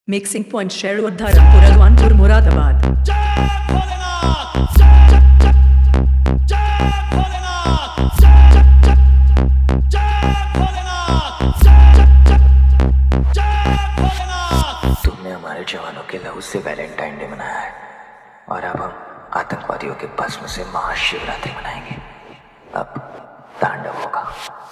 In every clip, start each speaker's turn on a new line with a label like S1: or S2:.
S1: Mixing point Sherpur Dharampur Agwanpur Moradabad.
S2: तुमने हमारे जवानों के लहू से वैलेंटाइन डे मनाया है और अब हम आतंकवादियों के भस्म से महाशिवरात्रि मनाएंगे। अब तांडव होगा।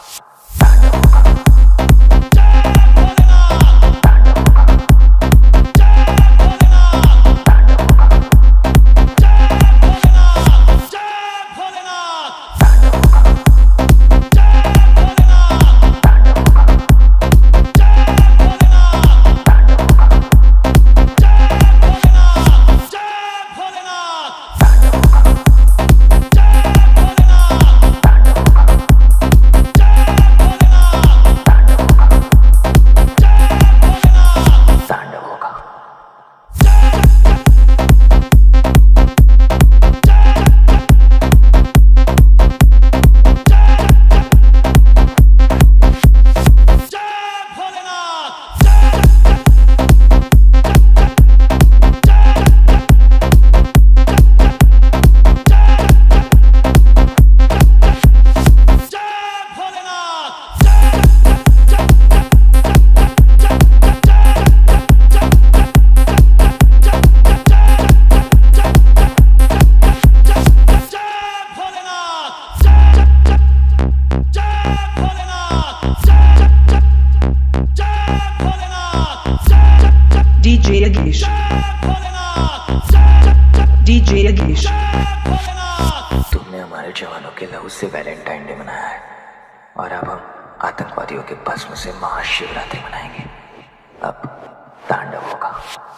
S1: DJ Yagesh।
S2: तुमने हमारे जवानों के लहू से वैलेंटाइन डे मनाया है और अब हम आतंकवादियों के भस्म से महाशिवरात्रि मनाएंगे। अब तांडव होगा।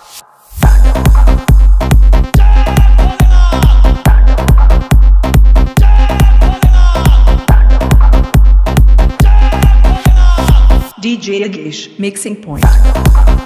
S1: DJ Yagesh, mixing point।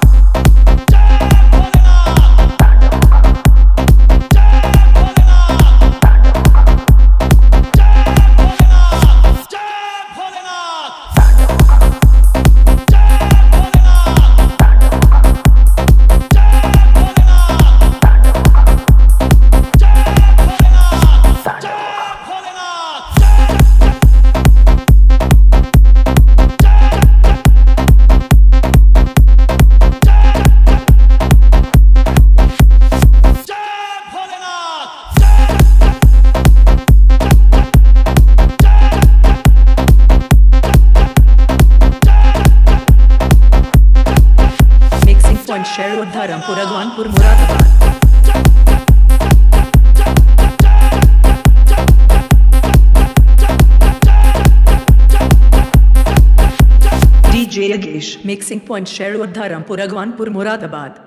S1: Sherpur Dharampur Agwanpur Moradabad. DJ Yagesh, mixing point Sherpur Dharampur Agwanpur Moradabad.